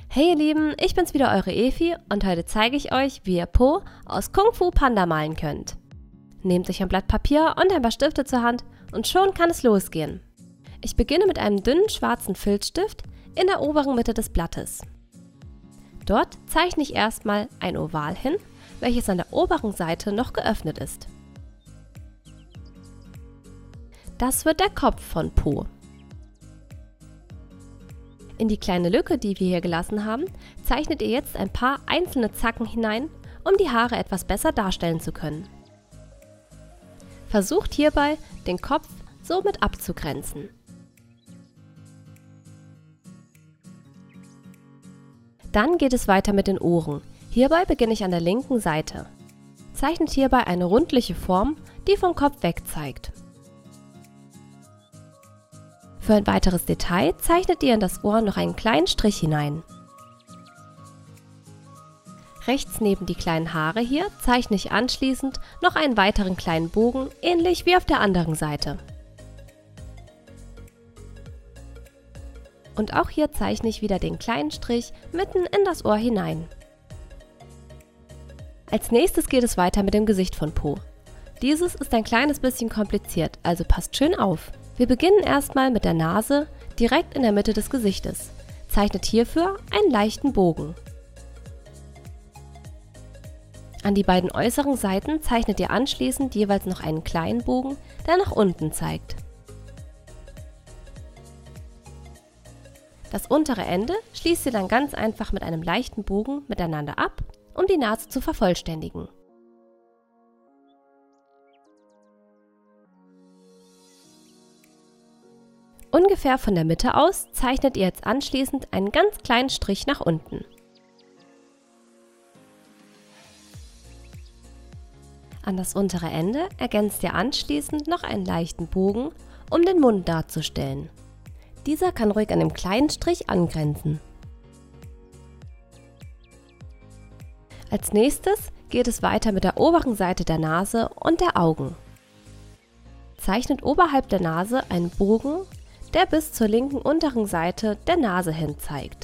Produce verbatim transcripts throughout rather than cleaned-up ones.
Hey ihr Lieben, ich bin's wieder, eure Evi, und heute zeige ich euch, wie ihr Po aus Kung Fu Panda malen könnt. Nehmt euch ein Blatt Papier und ein paar Stifte zur Hand und schon kann es losgehen. Ich beginne mit einem dünnen schwarzen Filzstift in der oberen Mitte des Blattes. Dort zeichne ich erstmal ein Oval hin, welches an der oberen Seite noch geöffnet ist. Das wird der Kopf von Po. In die kleine Lücke, die wir hier gelassen haben, zeichnet ihr jetzt ein paar einzelne Zacken hinein, um die Haare etwas besser darstellen zu können. Versucht hierbei, den Kopf somit abzugrenzen. Dann geht es weiter mit den Ohren. Hierbei beginne ich an der linken Seite. Zeichnet hierbei eine rundliche Form, die vom Kopf weg zeigt. Für ein weiteres Detail zeichnet ihr in das Ohr noch einen kleinen Strich hinein. Rechts neben die kleinen Haare hier zeichne ich anschließend noch einen weiteren kleinen Bogen, ähnlich wie auf der anderen Seite. Und auch hier zeichne ich wieder den kleinen Strich mitten in das Ohr hinein. Als nächstes geht es weiter mit dem Gesicht von Po. Dieses ist ein kleines bisschen kompliziert, also passt schön auf. Wir beginnen erstmal mit der Nase direkt in der Mitte des Gesichtes. Zeichnet hierfür einen leichten Bogen. An die beiden äußeren Seiten zeichnet ihr anschließend jeweils noch einen kleinen Bogen, der nach unten zeigt. Das untere Ende schließt ihr dann ganz einfach mit einem leichten Bogen miteinander ab, um die Nase zu vervollständigen. Ungefähr von der Mitte aus zeichnet ihr jetzt anschließend einen ganz kleinen Strich nach unten. An das untere Ende ergänzt ihr anschließend noch einen leichten Bogen, um den Mund darzustellen. Dieser kann ruhig an dem kleinen Strich angrenzen. Als nächstes geht es weiter mit der oberen Seite der Nase und der Augen. Zeichnet oberhalb der Nase einen Bogen, der bis zur linken unteren Seite der Nase hin zeigt.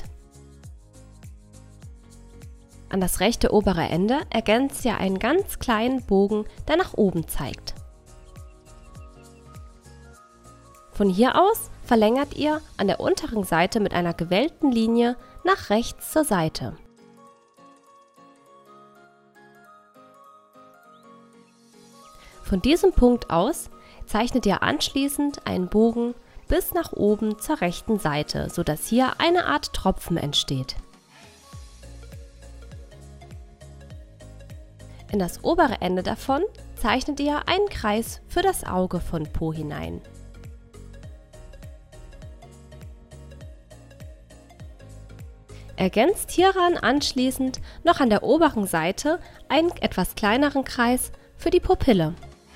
An das rechte obere Ende ergänzt ihr einen ganz kleinen Bogen, der nach oben zeigt. Von hier aus verlängert ihr an der unteren Seite mit einer gewellten Linie nach rechts zur Seite. Von diesem Punkt aus zeichnet ihr anschließend einen Bogen bis nach oben zur rechten Seite, sodass hier eine Art Tropfen entsteht. In das obere Ende davon zeichnet ihr einen Kreis für das Auge von Po hinein. Ergänzt hieran anschließend noch an der oberen Seite einen etwas kleineren Kreis für die Pupille.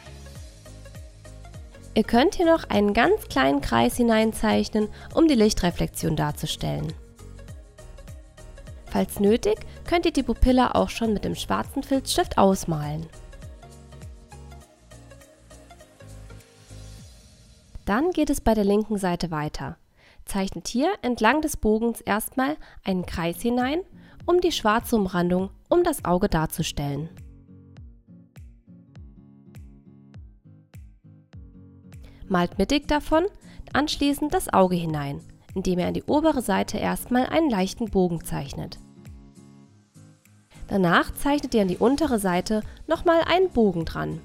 Ihr könnt hier noch einen ganz kleinen Kreis hineinzeichnen, um die Lichtreflexion darzustellen. Falls nötig, könnt ihr die Pupille auch schon mit dem schwarzen Filzstift ausmalen. Dann geht es bei der linken Seite weiter. Zeichnet hier entlang des Bogens erstmal einen Kreis hinein, um die schwarze Umrandung um das Auge darzustellen. Malt mittig davon anschließend das Auge hinein, indem ihr an die obere Seite erstmal einen leichten Bogen zeichnet. Danach zeichnet ihr an die untere Seite nochmal einen Bogen dran.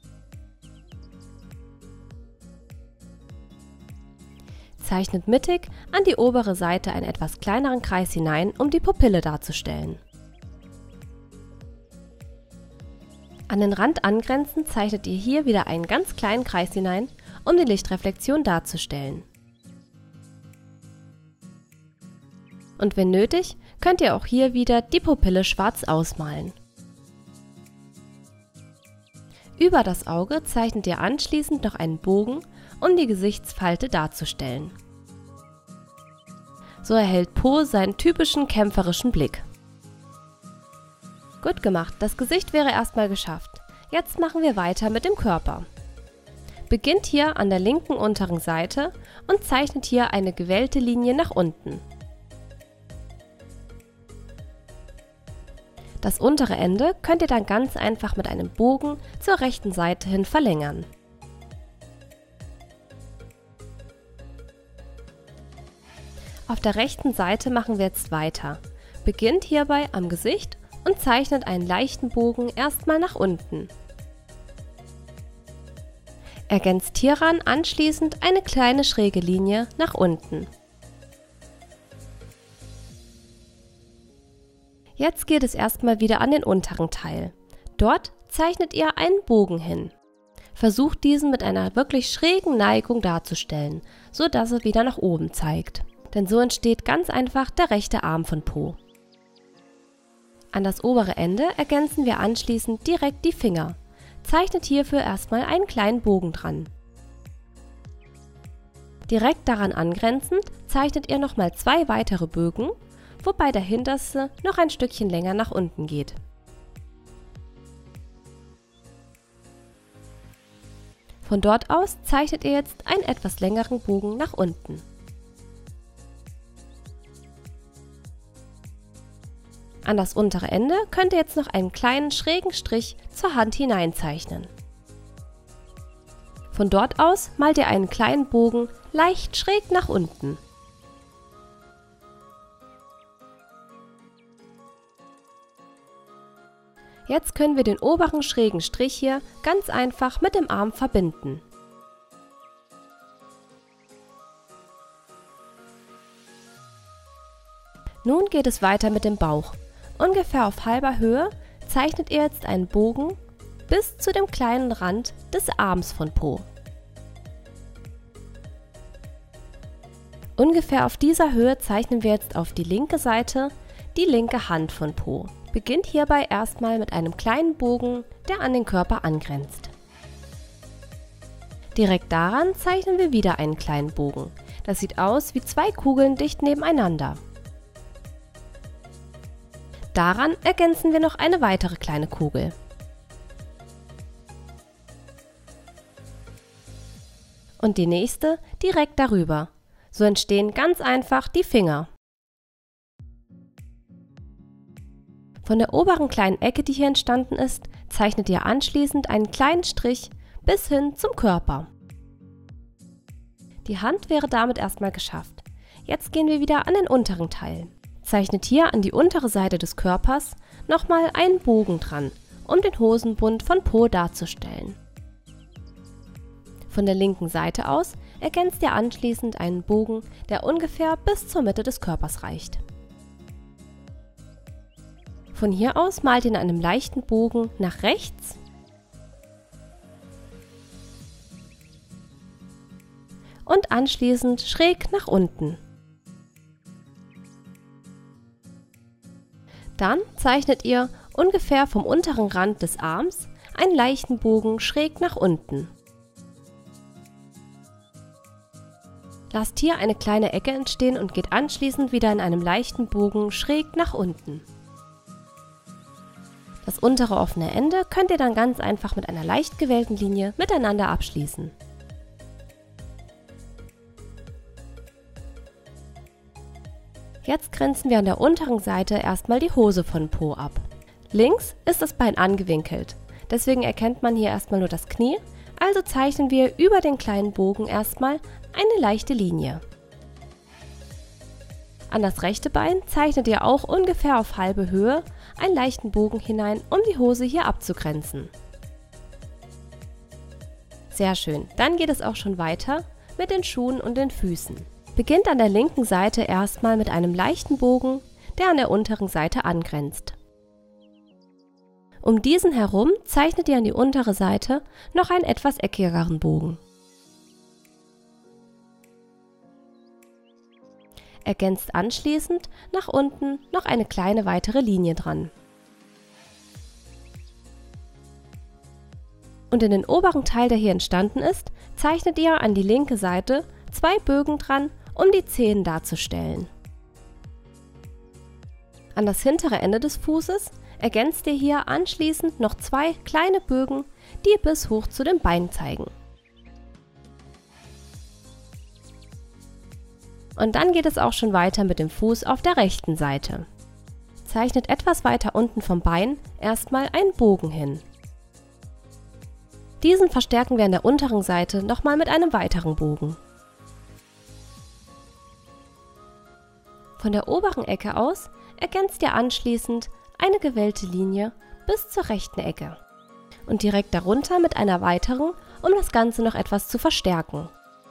Zeichnet mittig an die obere Seite einen etwas kleineren Kreis hinein, um die Pupille darzustellen. An den Rand angrenzend zeichnet ihr hier wieder einen ganz kleinen Kreis hinein, um die Lichtreflexion darzustellen. Und wenn nötig, könnt ihr auch hier wieder die Pupille schwarz ausmalen. Über das Auge zeichnet ihr anschließend noch einen Bogen, um die Gesichtsfalte darzustellen. So erhält Po seinen typischen kämpferischen Blick. Gut gemacht, das Gesicht wäre erstmal geschafft. Jetzt machen wir weiter mit dem Körper. Beginnt hier an der linken unteren Seite und zeichnet hier eine gewellte Linie nach unten. Das untere Ende könnt ihr dann ganz einfach mit einem Bogen zur rechten Seite hin verlängern. Auf der rechten Seite machen wir jetzt weiter. Beginnt hierbei am Gesicht und zeichnet einen leichten Bogen erstmal nach unten. Ergänzt hieran anschließend eine kleine schräge Linie nach unten. Jetzt geht es erstmal wieder an den unteren Teil. Dort zeichnet ihr einen Bogen hin. Versucht diesen mit einer wirklich schrägen Neigung darzustellen, so dass er wieder nach oben zeigt. Denn so entsteht ganz einfach der rechte Arm von Po. An das obere Ende ergänzen wir anschließend direkt die Finger. Zeichnet hierfür erstmal einen kleinen Bogen dran. Direkt daran angrenzend zeichnet ihr nochmal zwei weitere Bögen, wobei der hinterste noch ein Stückchen länger nach unten geht. Von dort aus zeichnet ihr jetzt einen etwas längeren Bogen nach unten. An das untere Ende könnt ihr jetzt noch einen kleinen schrägen Strich zur Hand hineinzeichnen. Von dort aus malt ihr einen kleinen Bogen leicht schräg nach unten. Jetzt können wir den oberen schrägen Strich hier ganz einfach mit dem Arm verbinden. Nun geht es weiter mit dem Bauch. Ungefähr auf halber Höhe zeichnet ihr jetzt einen Bogen bis zu dem kleinen Rand des Arms von Po. Ungefähr auf dieser Höhe zeichnen wir jetzt auf die linke Seite die linke Hand von Po. Beginnt hierbei erstmal mit einem kleinen Bogen, der an den Körper angrenzt. Direkt daran zeichnen wir wieder einen kleinen Bogen. Das sieht aus wie zwei Kugeln dicht nebeneinander. Daran ergänzen wir noch eine weitere kleine Kugel. Und die nächste direkt darüber. So entstehen ganz einfach die Finger. Von der oberen kleinen Ecke, die hier entstanden ist, zeichnet ihr anschließend einen kleinen Strich bis hin zum Körper. Die Hand wäre damit erstmal geschafft. Jetzt gehen wir wieder an den unteren Teil. Zeichnet hier an die untere Seite des Körpers nochmal einen Bogen dran, um den Hosenbund von Po darzustellen. Von der linken Seite aus ergänzt ihr anschließend einen Bogen, der ungefähr bis zur Mitte des Körpers reicht. Von hier aus malt ihr in einem leichten Bogen nach rechts und anschließend schräg nach unten. Dann zeichnet ihr ungefähr vom unteren Rand des Arms einen leichten Bogen schräg nach unten. Lasst hier eine kleine Ecke entstehen und geht anschließend wieder in einem leichten Bogen schräg nach unten. Das untere offene Ende könnt ihr dann ganz einfach mit einer leicht gewählten Linie miteinander abschließen. Jetzt grenzen wir an der unteren Seite erstmal die Hose von Po ab. Links ist das Bein angewinkelt, deswegen erkennt man hier erstmal nur das Knie, also zeichnen wir über den kleinen Bogen erstmal eine leichte Linie. An das rechte Bein zeichnet ihr auch ungefähr auf halbe Höhe einen leichten Bogen hinein, um die Hose hier abzugrenzen. Sehr schön, dann geht es auch schon weiter mit den Schuhen und den Füßen. Beginnt an der linken Seite erstmal mit einem leichten Bogen, der an der unteren Seite angrenzt. Um diesen herum zeichnet ihr an die untere Seite noch einen etwas eckigeren Bogen. Ergänzt anschließend nach unten noch eine kleine weitere Linie dran. Und in den oberen Teil, der hier entstanden ist, zeichnet ihr an die linke Seite zwei Bögen dran, um die Zehen darzustellen. An das hintere Ende des Fußes ergänzt ihr hier anschließend noch zwei kleine Bögen, die bis hoch zu den Beinen zeigen. Und dann geht es auch schon weiter mit dem Fuß auf der rechten Seite. Zeichnet etwas weiter unten vom Bein erstmal einen Bogen hin. Diesen verstärken wir an der unteren Seite nochmal mit einem weiteren Bogen. Von der oberen Ecke aus ergänzt ihr anschließend eine gewellte Linie bis zur rechten Ecke und direkt darunter mit einer weiteren, um das Ganze noch etwas zu verstärken.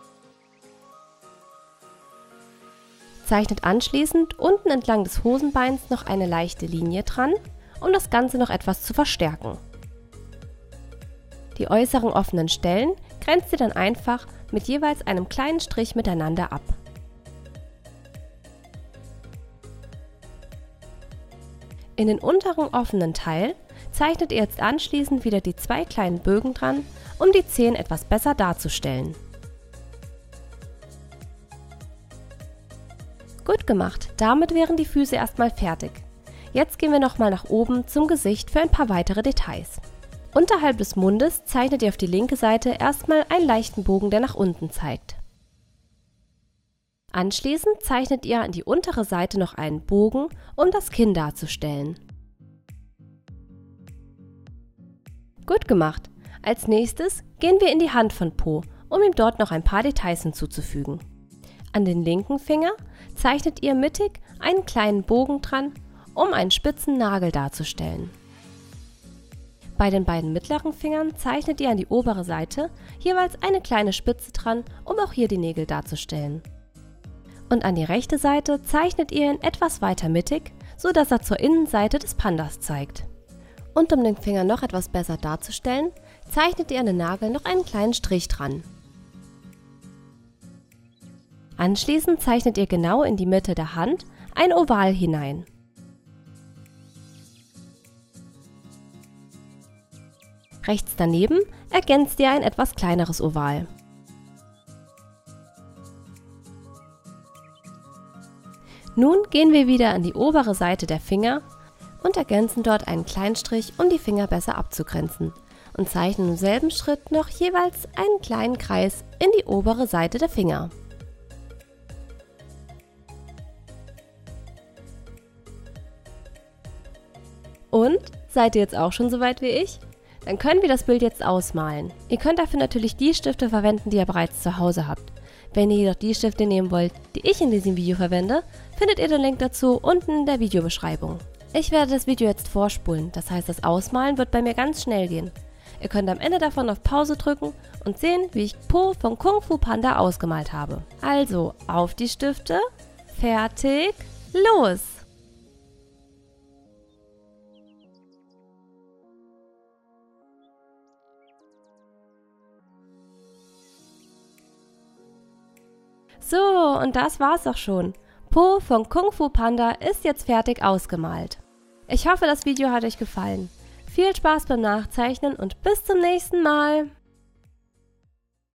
Zeichnet anschließend unten entlang des Hosenbeins noch eine leichte Linie dran, um das Ganze noch etwas zu verstärken. Die äußeren offenen Stellen grenzt ihr dann einfach mit jeweils einem kleinen Strich miteinander ab. In den unteren offenen Teil zeichnet ihr jetzt anschließend wieder die zwei kleinen Bögen dran, um die Zehen etwas besser darzustellen. Gut gemacht, damit wären die Füße erstmal fertig. Jetzt gehen wir nochmal nach oben zum Gesicht für ein paar weitere Details. Unterhalb des Mundes zeichnet ihr auf die linke Seite erstmal einen leichten Bogen, der nach unten zeigt. Anschließend zeichnet ihr an die untere Seite noch einen Bogen, um das Kinn darzustellen. Gut gemacht! Als nächstes gehen wir in die Hand von Po, um ihm dort noch ein paar Details hinzuzufügen. An den linken Finger zeichnet ihr mittig einen kleinen Bogen dran, um einen spitzen Nagel darzustellen. Bei den beiden mittleren Fingern zeichnet ihr an die obere Seite jeweils eine kleine Spitze dran, um auch hier die Nägel darzustellen. Und an die rechte Seite zeichnet ihr ihn etwas weiter mittig, so dass er zur Innenseite des Pandas zeigt. Und um den Finger noch etwas besser darzustellen, zeichnet ihr an den Nagel noch einen kleinen Strich dran. Anschließend zeichnet ihr genau in die Mitte der Hand ein Oval hinein. Rechts daneben ergänzt ihr ein etwas kleineres Oval. Nun gehen wir wieder an die obere Seite der Finger und ergänzen dort einen kleinen Strich, um die Finger besser abzugrenzen, und zeichnen im selben Schritt noch jeweils einen kleinen Kreis in die obere Seite der Finger. Und? Seid ihr jetzt auch schon so weit wie ich? Dann können wir das Bild jetzt ausmalen. Ihr könnt dafür natürlich die Stifte verwenden, die ihr bereits zu Hause habt. Wenn ihr jedoch die Stifte nehmen wollt, die ich in diesem Video verwende, findet ihr den Link dazu unten in der Videobeschreibung. Ich werde das Video jetzt vorspulen, das heißt, das Ausmalen wird bei mir ganz schnell gehen. Ihr könnt am Ende davon auf Pause drücken und sehen, wie ich Po von Kung Fu Panda ausgemalt habe. Also, auf die Stifte, fertig, los! So, und das war's auch schon. Po von Kung Fu Panda ist jetzt fertig ausgemalt. Ich hoffe, das Video hat euch gefallen. Viel Spaß beim Nachzeichnen und bis zum nächsten Mal!